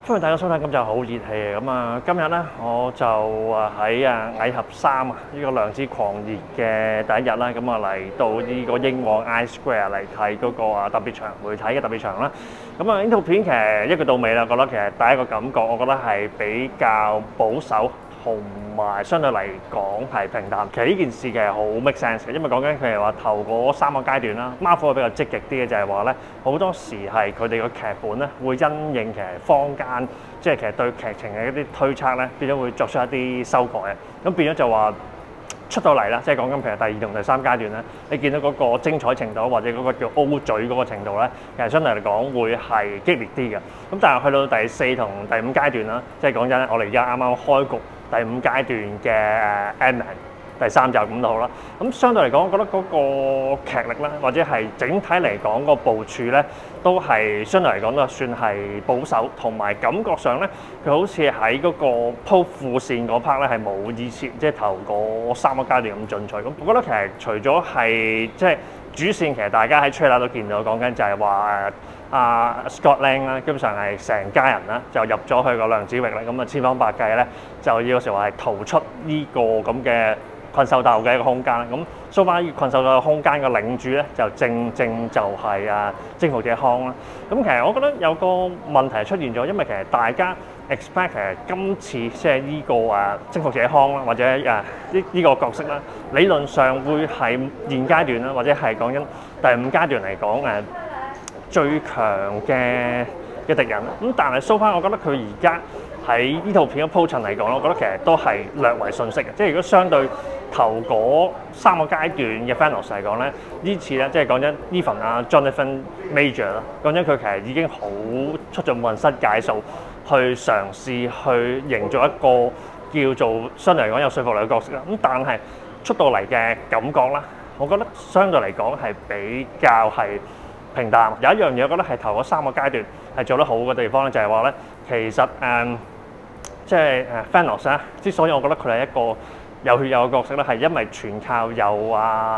歡迎大家收睇，今集好熱氣咁啊！今日咧我就喺蟻俠3呢個量子狂熱嘅第一日啦，咁啊嚟到呢個英皇 I-Square 嚟睇嗰個特別場媒體嘅特別場啦。咁啊呢套片其實一句到尾啦，覺得其實第一個感覺，我覺得係比較保守。同埋相對嚟講係平淡，其實呢件事其實好 make sense 嘅，因為講緊佢係話頭嗰3個階段啦 ，Marvel 比較積極啲嘅就係話咧，好多時係佢哋個劇本咧會因應其實坊間即係其實對劇情嘅一啲推測咧，變咗會作出一啲修改啊，咁變咗就話出到嚟啦，即係講緊譬如第2同第3階段咧，你見到嗰個精彩程度或者嗰個叫 O 嘴嗰個程度咧，其實相對嚟講會係激烈啲嘅，咁但係去到第4同第5階段啦，即係講緊我哋而家啱啱開局。第5階段嘅Ant-Man第3集咁都好啦，咁相對嚟講，我覺得嗰個劇力咧，或者係整體嚟講個部署咧，都係相對嚟講都算係保守，同埋感覺上咧，佢好似喺嗰個鋪副線嗰 part 咧係冇以前即係頭嗰3個階段咁進取。咁我覺得其實除咗係即係主線，其實大家喺 trailer 都見到講緊就係話Scott Lang 啦，基本上係成家人啦，就入咗去個量子域咧，咁啊千方百計咧就要時話係逃出呢個咁嘅困獸鬥嘅一個空間啦。咁 so far 呢個困獸鬥嘅空間嘅領主咧，就正就係征服者康啦。咁其實我覺得有個問題出現咗，因為其實大家 expect 其實今次即係呢個征服者康啦，或者呢個角色啦，理論上會係現階段啦，或者係講緊第5階段嚟講最強嘅敵人，咁但係 so far 我覺得佢而家喺呢套片嘅鋪陳嚟講，我覺得其實都係略為遜色嘅。即係如果相對頭嗰3個階段嘅 Thanos 嚟講咧，呢次咧即係講緊 Even Jonathan Major 啦，講緊佢其實已經好出盡渾身解數，去嘗試去營造一個叫做相對嚟講有說服力嘅角色啦。咁但係出到嚟嘅感覺啦，我覺得相對嚟講係比較係平淡。有一樣嘢，我覺得係頭嗰3個階段係做得好嘅地方咧，就係話咧，其實即係Thanos 咧，之所以我覺得佢係一個有血有嘅角色咧，係因為全靠有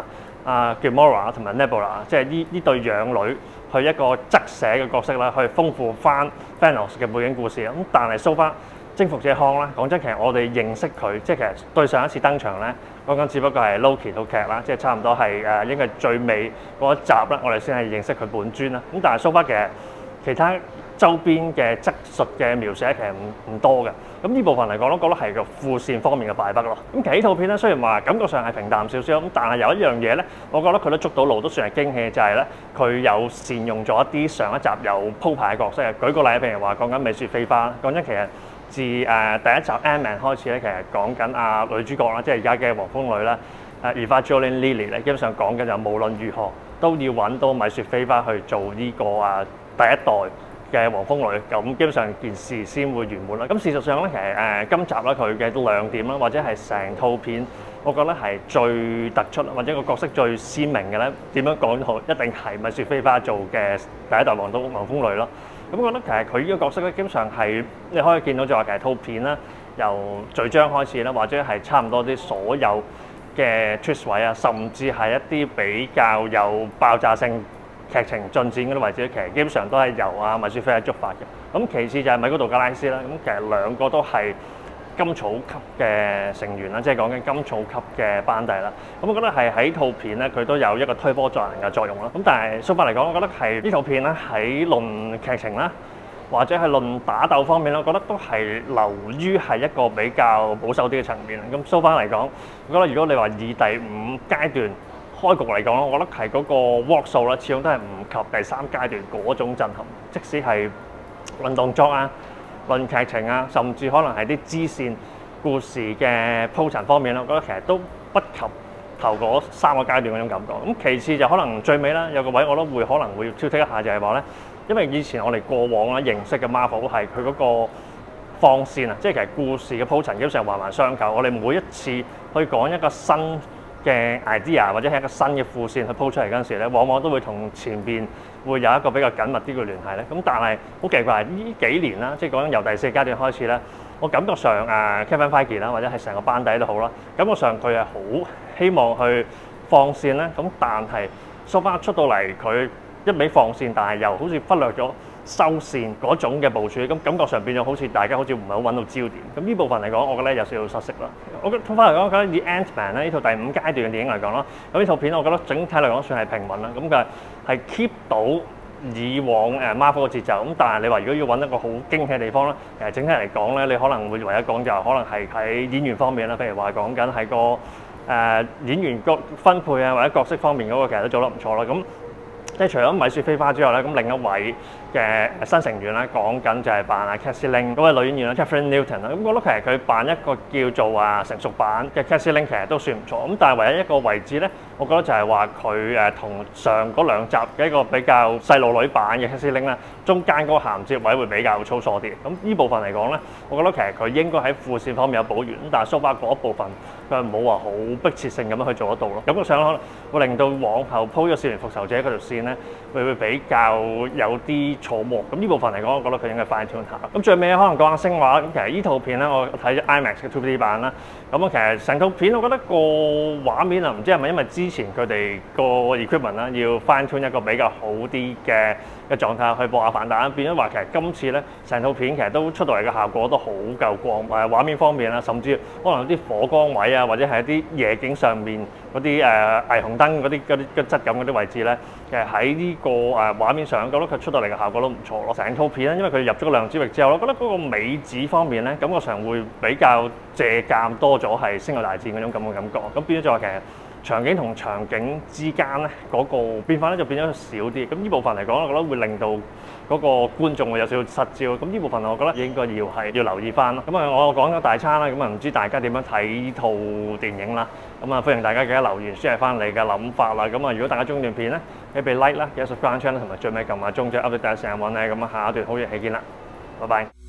Gamora 同埋 Nebula， 即係呢對養女去一個側寫嘅角色啦，去豐富翻 Thanos 嘅背景故事。咁但係 so far 征服者康啦，講真，其實我哋認識佢，即係其實對上一次登場咧，講緊只不過係 Loki 套劇啦，即係差唔多係應該係最尾嗰一集啦，我哋先係認識佢本尊啦。咁但係 so far 其他周邊嘅側述嘅描寫其實唔多嘅。咁呢部分嚟講，我覺得係個副線方面嘅敗筆咯。咁其實呢套片咧，雖然話感覺上係平淡少少，咁但係有一樣嘢咧，我覺得佢都捉到路，都算係驚喜嘅，就係咧佢有善用咗一啲上一集有鋪排嘅角色。舉個例，譬如話講緊美雪菲花，講緊其實自第一集 Ant-Man 開始咧，其實講緊女主角啦，即係而家嘅黃蜂女啦，Evangeline Lilly 咧，基本上講緊就無論如何都要揾到米雪菲花去做呢個第一代嘅黃蜂女，咁基本上件事先會圓滿啦。咁事實上咧，其實今集咧佢嘅亮點啦，或者係成套片，我覺得係最突出或者個角色最鮮明嘅咧，點樣講都好，一定係米雪菲花做嘅第一代黃蜂女咯。咁我覺得其實佢呢個角色咧，基本上係你可以見到就話其實套片啦，由序章開始啦，或者係差唔多啲所有嘅 twist 位啊，甚至係一啲比較有爆炸性劇情進展嗰啲位置，其實基本上都係由米雪菲花觸發嘅。咁其次就係米高杜加拉斯啦，咁其實兩個都係甘草級嘅成員啦，即係講緊甘草級嘅班底啦。咁我覺得係喺套片咧，佢都有一個推波助瀾嘅作用啦。咁但係so far嚟講，我覺得係呢套片咧喺論劇情啦，或者係論打鬥方面咧，我覺得都係流於係一個比較保守啲嘅層面。咁so far嚟講，我覺得如果你話以第5階段開局嚟講，我覺得係嗰個 work 數啦，始終都係唔及第3階段嗰種震撼。即使係論動作論劇情甚至可能係啲支線故事嘅鋪陳方面啦，我覺得其實都不及頭嗰3個階段嗰種感覺。咁其次就可能最尾啦，有個位我都會可能會挑剔一下，就係話咧，因為以前我哋過往認識嘅 Marvel 係佢嗰個放線即係其實故事嘅鋪陳基本上環環相扣。我哋每一次去講一個新嘅 idea 或者係一個新嘅副線去鋪出嚟嗰陣時咧，往往都會同前邊會有一個比較緊密啲嘅聯繫咧。咁但係好奇怪，呢幾年啦，即係講緊由第4階段開始咧，我感覺上Kevin Feige 啦，或者係成個班底都好啦，感覺上佢係好希望去放線咧。咁但係 so far 出到嚟佢一味放線，但係又好似忽略咗收線嗰種嘅部署，咁感覺上變咗好似大家好似唔係好揾到焦點。咁呢部分嚟講，我覺得有少少失色啦。我覺得套翻嚟講，我覺得以 Ant-Man 咧呢套第5階段嘅電影嚟講啦，咁呢套片我覺得整體嚟講算係平穩啦。咁佢係 keep 到以往Marvel 嘅節奏。咁但係你話如果要揾一個好驚喜嘅地方咧，其實整體嚟講咧，你可能會唯一講就係可能係喺演員方面啦，譬如話講緊喺個演員個分配啊或者角色方面嗰個其實都做得唔錯啦。咁即係除咗米雪菲花之外咧，咁另一位嘅新成員咧，講緊就係扮阿 Cassie Lang 嗰位女演員啦 ，Catherine Newton 啦。咁我覺得其實佢扮一個叫做成熟版嘅 Cassie Lang 其實都算唔錯。咁但係唯一一個位置咧，我覺得就係話佢同上嗰2集嘅一個比較細路女版嘅 Cassie Lang 咧，中間嗰個銜接位會比較粗疏啲。咁呢部分嚟講咧，我覺得其實佢應該喺副線方面有補完。咁但係 so far 嗰一部分佢冇話好迫切性咁樣去做得到咯。感覺上可能會令到往後鋪咗少年復仇者嗰條線咧，會比較有啲錯愕。咁呢部分嚟講，我覺得佢應該 fine tune 下。咁最尾可能講下聲畫。咁其實呢套片咧，我睇咗 IMAX 嘅 2D 版啦。咁其實成套片我覺得個畫面啊，唔知係咪因為之前佢哋個 equipment 啦，要 fine tune 一個比較好啲嘅狀態去播下反彈，變咗話其實今次咧成套片其實都出到嚟嘅效果都好夠光。畫面方面啦，甚至可能有啲火光位啊，或者係一啲夜景上面嗰啲霓虹燈嗰啲質感嗰啲位置咧，其實喺呢個畫面上，覺得佢出到嚟嘅效果都唔錯咯。成套片咧，因為佢入咗個量子域之後，我覺得嗰個美指方面咧，感覺上會比較借鑑多咗係《星球大戰》嗰種咁嘅感覺。咁變咗就話其實場景同場景之間咧嗰個變化咧就變咗少啲。咁呢部分嚟講，我覺得會令到嗰個觀眾會有少少失焦。咁呢部分我覺得應該要留意翻咯。咁我講咗大餐啦，咁唔知大家點樣睇呢套電影啦？咁歡迎大家記得留言 share 翻你嘅諗法啦。咁如果大家中意段片咧，你俾 like 啦，記得 subscribe channel 同埋最尾撳下鐘仔 update 第一時間揾你。咁下一段好嘢，起見啦，拜拜。